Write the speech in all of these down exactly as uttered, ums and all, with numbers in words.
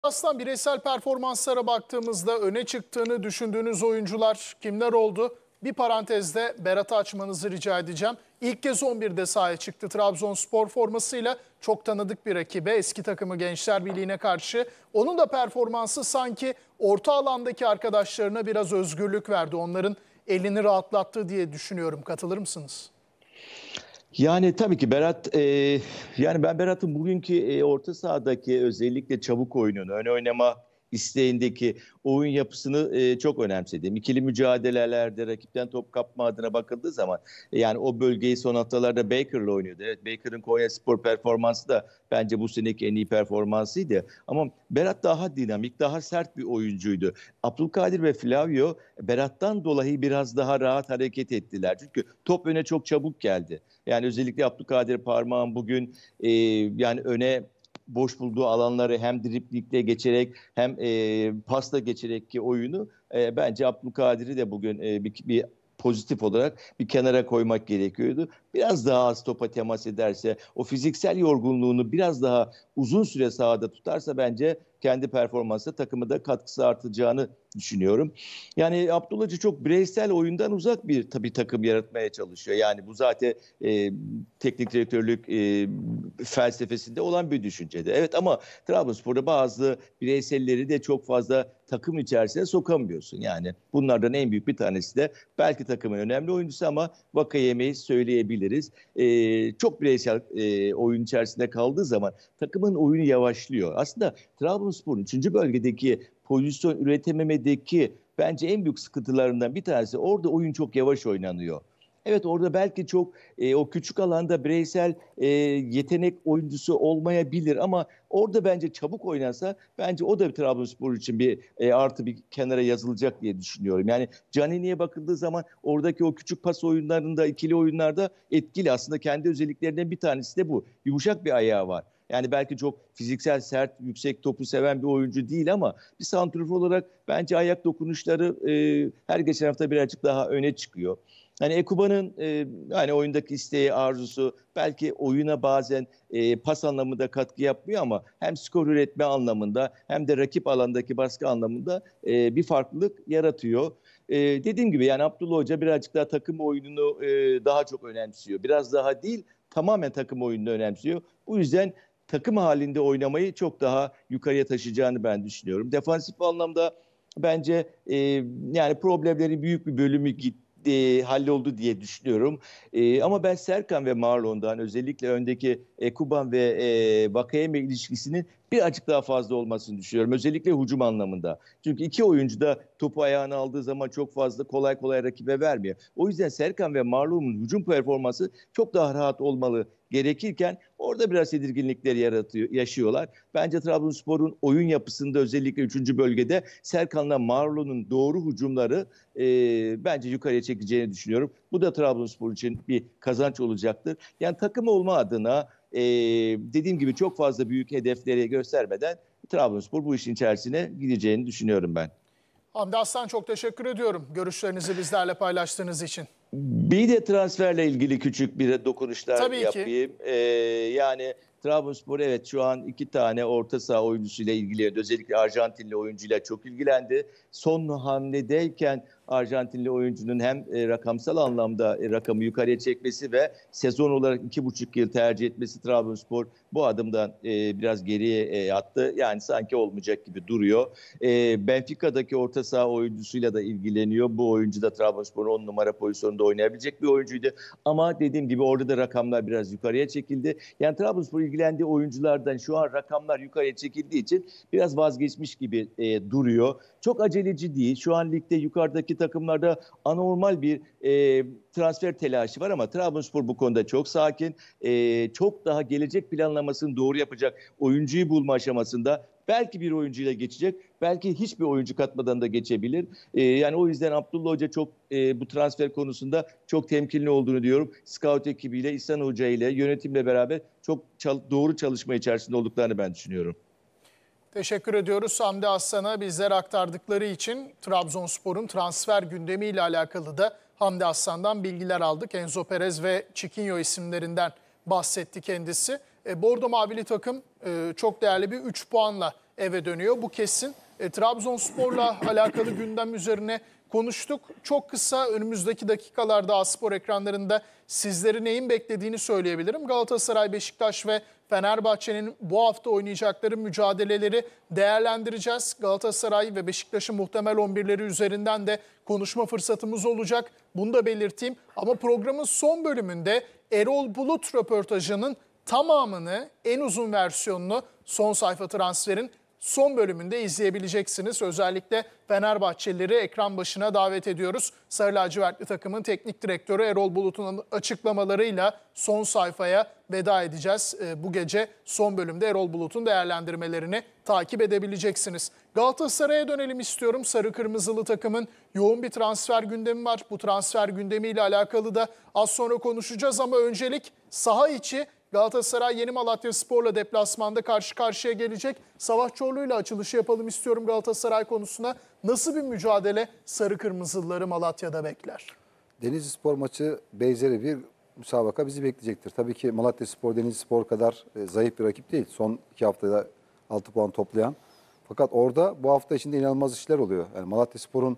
Aslan, bireysel performanslara baktığımızda öne çıktığını düşündüğünüz oyuncular kimler oldu? Bir parantezde Berat'ı açmanızı rica edeceğim. İlk kez on birde sahaya çıktı Trabzonspor formasıyla, çok tanıdık bir rakibe, eski takımı Gençler Birliği'ne karşı. Onun da performansı sanki orta alandaki arkadaşlarına biraz özgürlük verdi. Onların elini rahatlattı diye düşünüyorum. Katılır mısınız? Yani tabii ki Berat, e, yani ben Berat'ın bugünkü e, orta sahadaki özellikle çabuk oyununu, ön oynama isteğindeki oyun yapısını e, çok önemsedim. İkili mücadelelerde rakipten top kapma adına bakıldığı zaman e, yani o bölgeyi son haftalarda Baker'la oynuyordu. Evet, Baker'ın Konyaspor performansı da bence bu seneki en iyi performansıydı. Ama Berat daha dinamik, daha sert bir oyuncuydu. Abdülkadir ve Flavio Berat'tan dolayı biraz daha rahat hareket ettiler. Çünkü top öne çok çabuk geldi. Yani özellikle Abdülkadir Parmağan bugün e, yani öne boş bulduğu alanları hem driblikle geçerek hem e, pasla geçerek ki oyunu e, bence Abdülkadir'i de bugün e, bir, bir pozitif olarak bir kenara koymak gerekiyordu. Biraz daha az topa temas ederse, o fiziksel yorgunluğunu biraz daha uzun süre sahada tutarsa bence kendi performansı takımı da katkısı artacağını düşünüyorum. Yani Abdullah Hoca çok bireysel oyundan uzak bir tabii takım yaratmaya çalışıyor. Yani bu zaten e, teknik direktörlük e, felsefesinde olan bir düşüncede. Evet, ama Trabzonspor'da bazı bireyselleri de çok fazla takım içerisine sokamıyorsun. Yani bunlardan en büyük bir tanesi de belki takımın önemli oyuncusu ama Vakayeme'yi söyleyebiliriz. E, çok bireysel e, oyun içerisinde kaldığı zaman takımın oyunu yavaşlıyor. Aslında Trabzonspor'un üçüncü bölgedeki pozisyon üretememedeki bence en büyük sıkıntılarından bir tanesi, orada oyun çok yavaş oynanıyor. Evet, orada belki çok e, o küçük alanda bireysel e, yetenek oyuncusu olmayabilir ama orada bence çabuk oynansa bence o da bir Trabzonspor için bir e, artı bir kenara yazılacak diye düşünüyorum. Yani Canini'ye bakıldığı zaman oradaki o küçük pas oyunlarında, ikili oyunlarda etkili, aslında kendi özelliklerinden bir tanesi de bu. Yumuşak bir ayağı var. Yani belki çok fiziksel, sert, yüksek topu seven bir oyuncu değil ama bir santrfor olarak bence ayak dokunuşları e, her geçen hafta birazcık daha öne çıkıyor. Hani Ekuba'nın e, hani oyundaki isteği, arzusu belki oyuna bazen e, pas anlamında katkı yapmıyor ama hem skor üretme anlamında hem de rakip alandaki baskı anlamında e, bir farklılık yaratıyor. E, dediğim gibi yani Abdullah Hoca birazcık daha takım oyununu e, daha çok önemsiyor. Biraz daha değil, tamamen takım oyununu önemsiyor. Bu yüzden takım halinde oynamayı çok daha yukarıya taşıyacağını ben düşünüyorum. Defansif anlamda bence e, yani problemlerin büyük bir bölümü gitti. E, halloldu diye düşünüyorum. E, ama ben Serkan ve Marlon'dan, özellikle öndeki Ekuban ve e, Vakayeme ilişkisinin birazcık daha fazla olmasını düşünüyorum. Özellikle hücum anlamında. Çünkü iki oyuncu da topu ayağına aldığı zaman çok fazla kolay kolay rakibe vermiyor. O yüzden Serkan ve Marlon'un hücum performansı çok daha rahat olmalı gerekirken orada biraz tedirginlikler yaratıyor, yaşıyorlar. Bence Trabzonspor'un oyun yapısında özellikle üçüncü bölgede Serkan'la Marlon'un doğru hücumları e, bence yukarıya çekeceğini düşünüyorum. Bu da Trabzonspor için bir kazanç olacaktır. Yani takım olma adına e, dediğim gibi çok fazla büyük hedefleri göstermeden Trabzonspor bu işin içerisine gideceğini düşünüyorum ben. Hamdi Aslan, çok teşekkür ediyorum görüşlerinizi bizlerle paylaştığınız için. Bir de transferle ilgili küçük bir dokunuşlar Tabii ki. yapayım. Ee, yani Trabzonspor evet şu an iki tane orta saha oyuncusuyla ilgileniyor. Özellikle Arjantinli oyuncuyla çok ilgilendi. Son hamledeyken Arjantinli oyuncunun hem e, rakamsal anlamda e, rakamı yukarıya çekmesi ve sezon olarak iki buçuk yıl tercih etmesi Trabzonspor bu adımdan e, biraz geriye e, attı. Yani sanki olmayacak gibi duruyor. E, Benfica'daki orta saha oyuncusuyla da ilgileniyor. Bu oyuncu da Trabzonspor'un on numara pozisyonunda oynayabilecek bir oyuncuydu. Ama dediğim gibi orada da rakamlar biraz yukarıya çekildi. Yani Trabzonspor ilgilendiği oyunculardan şu an rakamlar yukarıya çekildiği için biraz vazgeçmiş gibi e, duruyor. Çok aceleci değil. Şu an ligde yukarıdaki takımlarda anormal bir e, transfer telaşı var ama Trabzonspor bu konuda çok sakin. E, çok daha gelecek planlamasını doğru yapacak oyuncuyu bulma aşamasında. Belki bir oyuncuyla geçecek. Belki hiçbir oyuncu katmadan da geçebilir. Ee, yani o yüzden Abdullah Hoca çok e, bu transfer konusunda çok temkinli olduğunu diyorum. Scout ekibiyle, İhsan Hoca ile, yönetimle beraber çok çal doğru çalışma içerisinde olduklarını ben düşünüyorum. Teşekkür ediyoruz Hamdi Aslan'a bizlere aktardıkları için. Trabzonspor'un transfer gündemiyle alakalı da Hamdi Aslan'dan bilgiler aldık. Enzo Perez ve Chiquinho isimlerinden bahsetti kendisi. E, Bordo Mavili takım e, çok değerli bir üç puanla eve dönüyor. Bu kesin. E, Trabzonspor'la alakalı gündem üzerine konuştuk. Çok kısa önümüzdeki dakikalarda A-Spor ekranlarında sizleri neyin beklediğini söyleyebilirim. Galatasaray, Beşiktaş ve Fenerbahçe'nin bu hafta oynayacakları mücadeleleri değerlendireceğiz. Galatasaray ve Beşiktaş'ın muhtemel on birleri üzerinden de konuşma fırsatımız olacak. Bunu da belirteyim. Ama programın son bölümünde Erol Bulut röportajının tamamını, en uzun versiyonunu Son Sayfa Transfer'in son bölümünde izleyebileceksiniz. Özellikle Fenerbahçelileri ekran başına davet ediyoruz. Sarı lacivertli takımın teknik direktörü Erol Bulut'un açıklamalarıyla Son Sayfaya veda edeceğiz. Bu gece son bölümde Erol Bulut'un değerlendirmelerini takip edebileceksiniz. Galatasaray'a dönelim istiyorum. Sarı kırmızılı takımın yoğun bir transfer gündemi var. Bu transfer gündemiyle alakalı da az sonra konuşacağız ama öncelik saha içi Galatasaray Yeni Malatyaspor'la deplasmanda karşı karşıya gelecek. Savaş Çorlu'yla açılışı yapalım istiyorum Galatasaray konusuna. Nasıl bir mücadele Sarı Kırmızılıları Malatya'da bekler? Denizlispor maçı benzeri bir müsabaka bizi bekleyecektir. Tabii ki Malatyaspor Denizlispor kadar e, zayıf bir rakip değil. Son iki haftada altı puan toplayan. Fakat orada bu hafta içinde inanılmaz işler oluyor. Yani Malatyaspor'un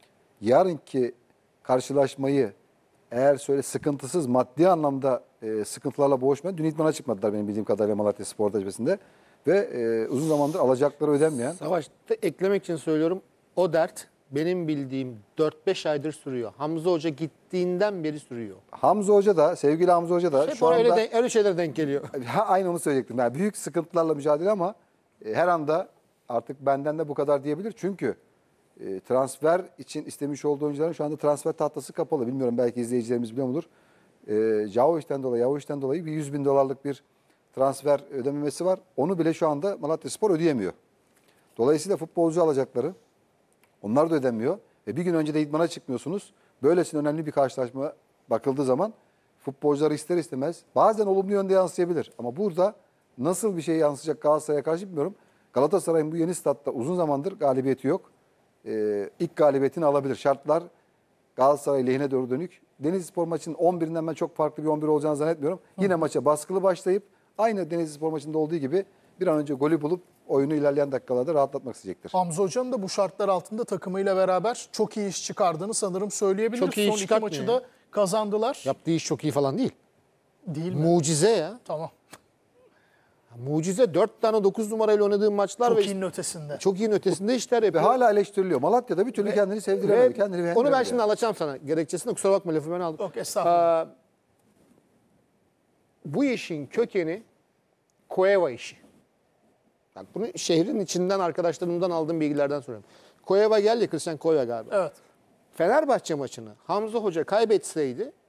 yarınki karşılaşmayı eğer şöyle sıkıntısız maddi anlamda e, sıkıntılarla boğuşmayan, dün idmana çıkmadılar benim bildiğim kadarıyla Malatyaspor tecrübesinde. Ve e, uzun zamandır alacakları ödenmeyen. Savaş'ta eklemek için söylüyorum. O dert benim bildiğim dört beş aydır sürüyor. Hamza Hoca gittiğinden beri sürüyor. Hamza Hoca da, sevgili Hamza Hoca da Hep şu öyle, anda... de, öyle şeyler denk geliyor. Ha, aynı onu söyleyecektim. Yani büyük sıkıntılarla mücadele ama e, her anda artık benden de bu kadar diyebilir. Çünkü e, transfer için istemiş olduğu oyuncuların şu anda transfer tahtası kapalı. Bilmiyorum, belki izleyicilerimiz biliyor mudur? E, Jahovic'ten dolayı, Jahovic'ten dolayı bir yüz bin dolarlık bir transfer ödememesi var. Onu bile şu anda Malatyaspor ödeyemiyor. Dolayısıyla futbolcu alacakları onlar da ödemiyor. E, bir gün önce de idmana çıkmıyorsunuz. Böylesine önemli bir karşılaşma bakıldığı zaman futbolcular ister istemez bazen olumlu yönde yansıyabilir. Ama burada nasıl bir şey yansıyacak Galatasaray'a karşı bilmiyorum. Galatasaray'ın bu yeni statta uzun zamandır galibiyeti yok. Ee, ilk galibiyetini alabilir. Şartlar Galatasaray lehine doğru dönük. Denizlispor maçının on birinden ben çok farklı bir on bir olacağını zannetmiyorum. Hı. Yine maça baskılı başlayıp aynı Denizlispor maçında olduğu gibi bir an önce golü bulup oyunu ilerleyen dakikalarda rahatlatmak isteyecektir. Hamza Hoca'nın da bu şartlar altında takımıyla beraber çok iyi iş çıkardığını sanırım söyleyebiliriz. Çok iyi Son iş iki maçı da kazandılar. Yaptığı iş çok iyi falan değil. Değil mi? Mucize ya. Tamam. Mucize dört tane dokuz numarayla oynadığım maçlar. Çok ve iyinin ötesinde. Çok iyinin ötesinde işler Ve yapıyor. hala eleştiriliyor. Malatya'da bir türlü kendini sevdiremedi. Ve Kendini onu ben beğendiremedi şimdi yani. anlatacağım sana. Gerekçesine kusura bakma, lafı ben aldım. Yok, estağfurullah. Ee, bu işin kökeni Cueva işi. Bak, bunu şehrin içinden arkadaşlarımdan aldığım bilgilerden soruyorum. Cueva geldi, Christian Cueva galiba. Evet. Fenerbahçe maçını Hamza Hoca kaybetseydi